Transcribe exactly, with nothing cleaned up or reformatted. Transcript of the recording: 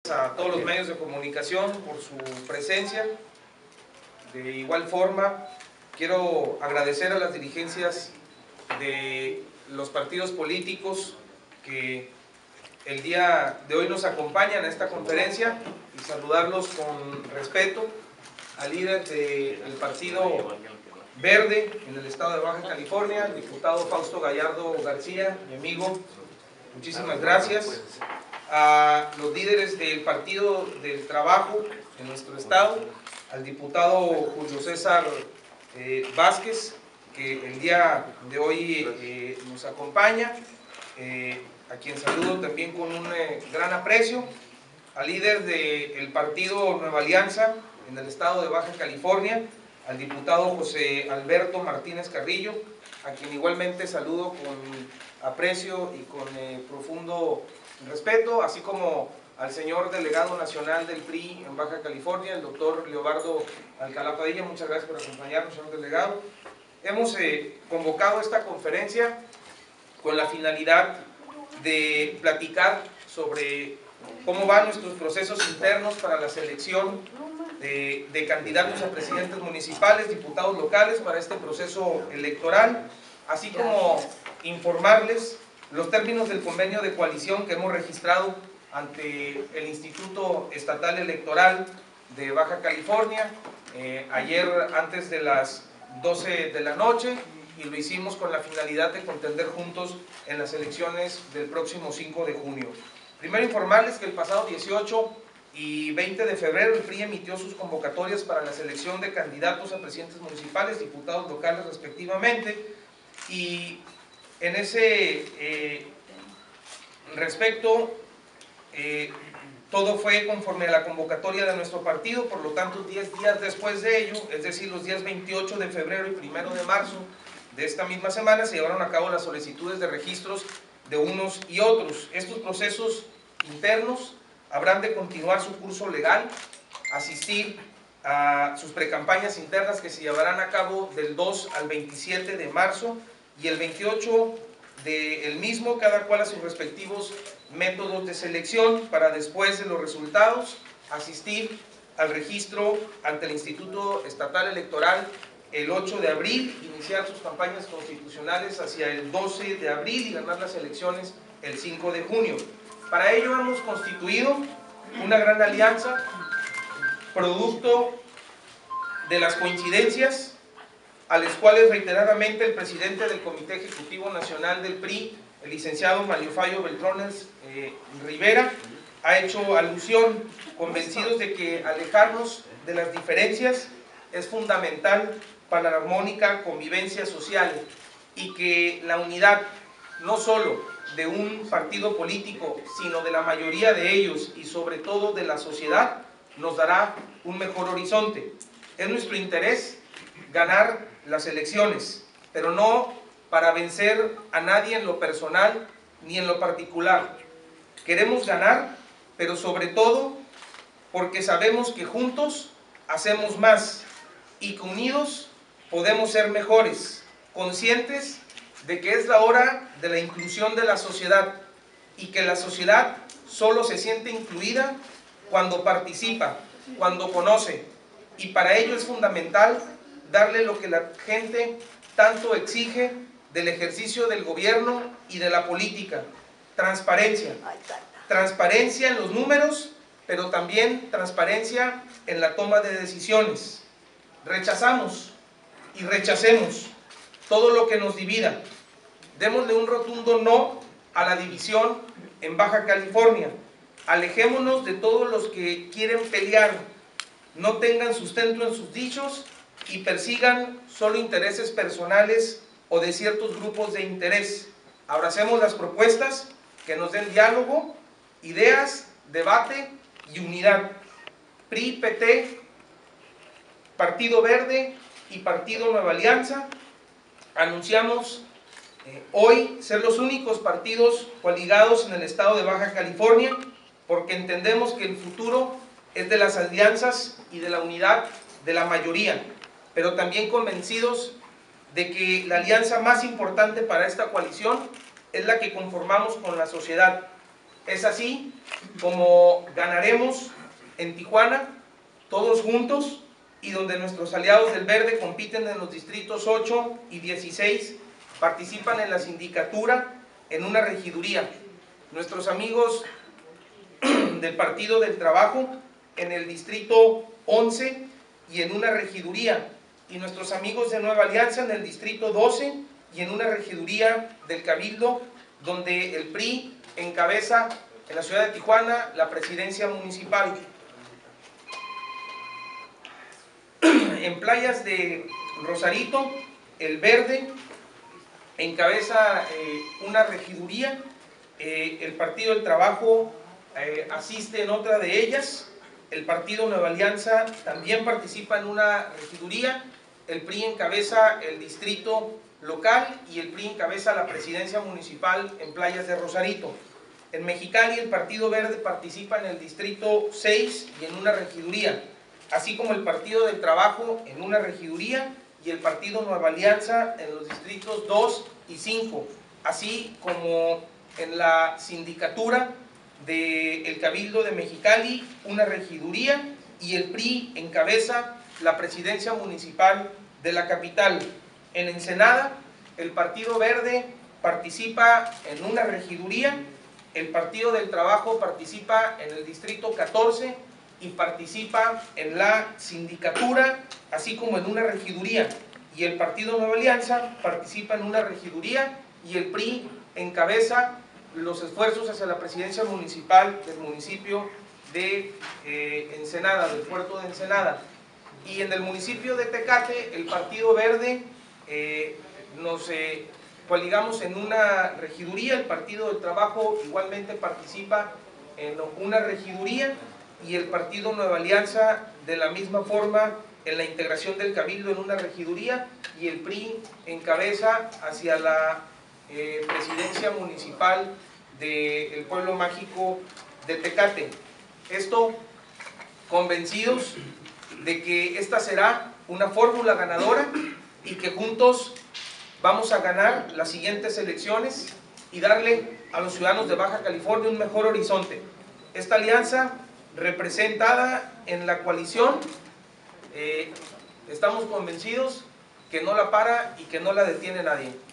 A todos los medios de comunicación por su presencia. De igual forma, quiero agradecer a las dirigencias de los partidos políticos que el día de hoy nos acompañan a esta conferencia y saludarlos con respeto al líder del Partido Verde en el estado de Baja California, el diputado Fausto Gallardo García, mi amigo, muchísimas gracias. A los líderes del Partido del Trabajo en nuestro estado, al diputado Julio César eh, Vázquez, que el día de hoy eh, nos acompaña, eh, a quien saludo también con un eh, gran aprecio, al líder del Partido Nueva Alianza en el estado de Baja California, al diputado José Alberto Martínez Carrillo, a quien igualmente saludo con aprecio y con eh, profundo respeto, así como al señor delegado nacional del P R I en Baja California, el doctor Leobardo Alcalá Padilla. Muchas gracias por acompañarnos, señor delegado. Hemos eh, convocado esta conferencia con la finalidad de platicar sobre cómo van nuestros procesos internos para la selección de, de candidatos a presidentes municipales, diputados locales para este proceso electoral, así como informarles los términos del convenio de coalición que hemos registrado ante el Instituto Estatal Electoral de Baja California eh, ayer antes de las doce de la noche, y lo hicimos con la finalidad de contender juntos en las elecciones del próximo cinco de junio. Primero informarles que el pasado dieciocho y veinte de febrero el P R I emitió sus convocatorias para la selección de candidatos a presidentes municipales, diputados locales respectivamente, y en ese eh, respecto, eh, todo fue conforme a la convocatoria de nuestro partido. Por lo tanto, diez días después de ello, es decir, los días veintiocho de febrero y primero de marzo de esta misma semana, se llevaron a cabo las solicitudes de registros de unos y otros. Estos procesos internos habrán de continuar su curso legal, asistir a sus precampañas internas que se llevarán a cabo del dos al veintisiete de marzo, y el veintiocho del mismo, cada cual a sus respectivos métodos de selección, para después de los resultados asistir al registro ante el Instituto Estatal Electoral el ocho de abril, iniciar sus campañas constitucionales hacia el doce de abril y ganar las elecciones el cinco de junio. Para ello hemos constituido una gran alianza, producto de las coincidencias a las cuales reiteradamente el presidente del Comité Ejecutivo Nacional del P R I, el licenciado Mario Fayo Beltrones eh, Rivera, ha hecho alusión, convencidos de que alejarnos de las diferencias es fundamental para la armónica convivencia social, y que la unidad no solo de un partido político, sino de la mayoría de ellos y sobre todo de la sociedad, nos dará un mejor horizonte. Es nuestro interés ganar las elecciones, pero no para vencer a nadie en lo personal ni en lo particular. Queremos ganar, pero sobre todo porque sabemos que juntos hacemos más y que unidos podemos ser mejores, conscientes de que es la hora de la inclusión de la sociedad, y que la sociedad solo se siente incluida cuando participa, cuando conoce, y para ello es fundamental darle lo que la gente tanto exige del ejercicio del gobierno y de la política: transparencia. Transparencia en los números, pero también transparencia en la toma de decisiones. Rechazamos y rechacemos todo lo que nos divida. Démosle un rotundo no a la división en Baja California. Alejémonos de todos los que quieren pelear, no tengan sustento en sus dichos y persigan solo intereses personales o de ciertos grupos de interés. Abracemos las propuestas que nos den diálogo, ideas, debate y unidad. P R I, P T, Partido Verde y Partido Nueva Alianza anunciamos eh, hoy ser los únicos partidos coaligados en el estado de Baja California, porque entendemos que el futuro es de las alianzas y de la unidad de la mayoría, pero también convencidos de que la alianza más importante para esta coalición es la que conformamos con la sociedad. Es así como ganaremos en Tijuana, todos juntos, y donde nuestros aliados del Verde compiten en los distritos ocho y dieciséis, participan en la sindicatura, en una regiduría. Nuestros amigos del Partido del Trabajo en el distrito once y en una regiduría, y nuestros amigos de Nueva Alianza en el distrito doce y en una regiduría del Cabildo, donde el P R I encabeza en la ciudad de Tijuana la presidencia municipal. En Playas de Rosarito, el Verde encabeza eh, una regiduría, eh, el Partido del Trabajo eh, asiste en otra de ellas, el Partido Nueva Alianza también participa en una regiduría, el P R I encabeza el distrito local y el P R I encabeza la presidencia municipal en Playas de Rosarito. En Mexicali el Partido Verde participa en el distrito seis y en una regiduría, así como el Partido del Trabajo en una regiduría y el Partido Nueva Alianza en los distritos dos y cinco, así como en la sindicatura del Cabildo de Mexicali, una regiduría, y el P R I encabeza la presidencia municipal de la capital. En Ensenada, el Partido Verde participa en una regiduría, el Partido del Trabajo participa en el distrito catorce y participa en la sindicatura, así como en una regiduría, y el Partido Nueva Alianza participa en una regiduría y el P R I encabeza los esfuerzos hacia la presidencia municipal del municipio de eh, Ensenada, del puerto de Ensenada. Y en el municipio de Tecate, el Partido Verde eh, nos eh, coaligamos en una regiduría, el Partido del Trabajo igualmente participa en una regiduría, y el Partido Nueva Alianza de la misma forma en la integración del Cabildo en una regiduría, y el P R I encabeza hacia la eh, presidencia municipal del pueblo mágico de Tecate. Esto convencidos de que esta será una fórmula ganadora y que juntos vamos a ganar las siguientes elecciones y darle a los ciudadanos de Baja California un mejor horizonte. Esta alianza representada en la coalición, eh, estamos convencidos que no la para y que no la detiene nadie.